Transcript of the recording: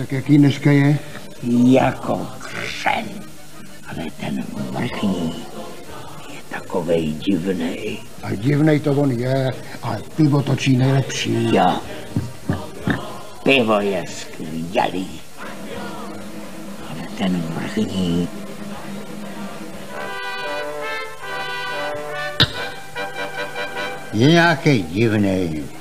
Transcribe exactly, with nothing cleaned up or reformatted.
Tak jaký dneska je? Jako křen. Ale ten vrchní je takovej divnej. A divnej to on je, ale pivo točí nejlepší. Jo. Pivo je skvělý. Ale ten vrchní je nějaký divnej.